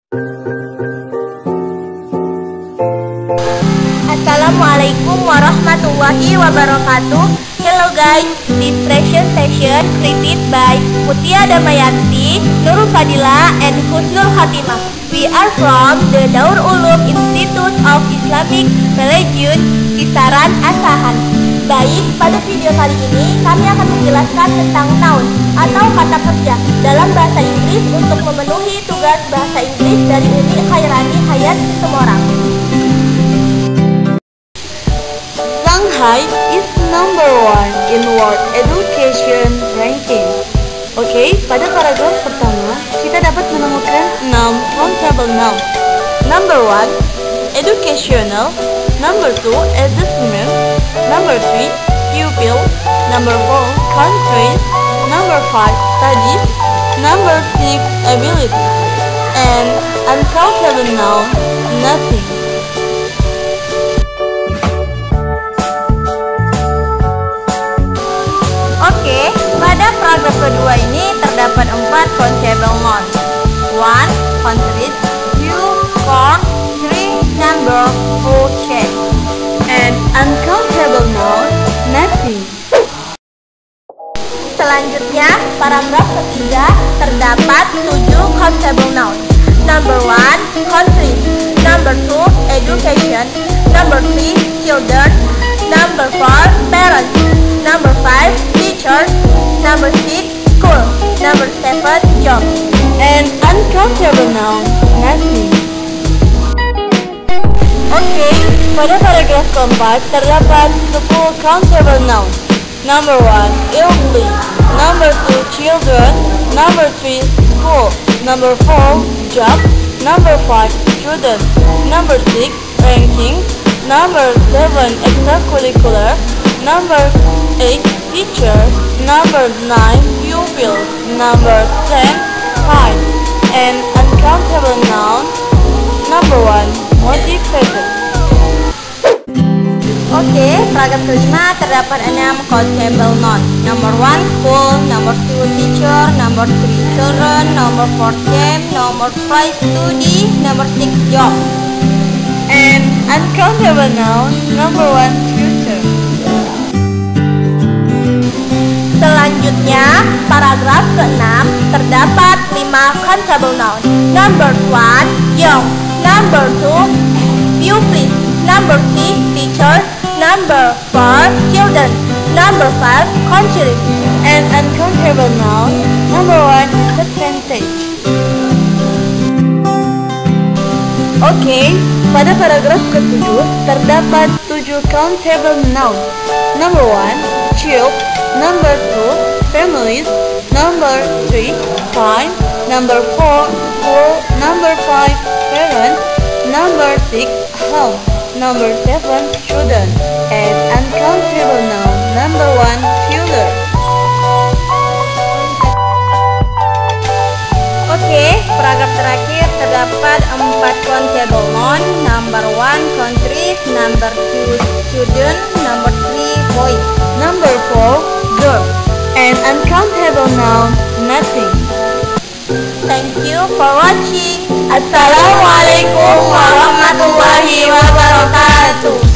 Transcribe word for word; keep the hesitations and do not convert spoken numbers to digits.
Assalamualaikum warahmatullahi wabarakatuh. Hello guys, this presentation created by Mutia Damayanti, Nurul Fadila, and Husnul Khatimah. We are from the Daur Ulum Institute of Islamic Religion, Kisaran Asahan. Baik, pada video kali ini kami akan menjelaskan tentang noun atau kata kerja dalam bahasa Inggris untuk memenuhi tugas bahasa Inggris dari Umi Khairani Hayat Situmorang. Shanghai is number one in world education ranking. Oke, okay, pada paragraf pertama kita dapat menemukan enam countable noun. Number one, educational. Number two, assessment. Number three, pupil. Number four, countries. Number five, studies. Number six, ability. And uncountable noun, nothing. Oke, pada paragraf kedua ini terdapat empat countable noun. One, countries. Two, corn. Three, number. Four, shape. And uncountable noun, nothing. Selanjutnya, paragraf ketiga terdapat tujuh countable noun. Number one, country. Number two, education. Number three, children. Number four, parents. Number five, teachers. Number six, school. Number seven, job. And uncountable noun, nothing. Oke, okay, pada paragraf keempat terdapat sepuluh countable noun. Number one, elderly. Number two, children. Number three, school. Number four, job. Number five, student. Number six, ranking. Number seven, extracurricular. Number eight, teacher. Number nine, pupil. Number ten, fine. And uncountable noun. Number one, motivated. Oke, okay, paragraf kelima terdapat enam countable noun. Number one, school. Number two, teacher. Number three, children. Number four, game. Number five, study. Number six, job. And uncountable noun. Number one, future. Selanjutnya, paragraf keenam terdapat lima countable noun. Number one, young. Number two, pupil. Number three, teacher. Number four, children. Number five, country. And uncountable noun. Number one, percentage. Oke, okay, pada paragraf ketujuh terdapat tujuh countable noun. Number one, child. Number two, families. Number three, fine. Number four, school. Number five, parents. Number six, home. Number seven, student. And uncountable noun. Number one, fuller. Oke, okay, paragraf terakhir terdapat empat countable noun. Number one, countries. Number two, student. Number three, boy. Number four, girl. And uncountable noun, nothing. Thank you for watching. Assalamualaikum warahmatullahi wabarakatuh.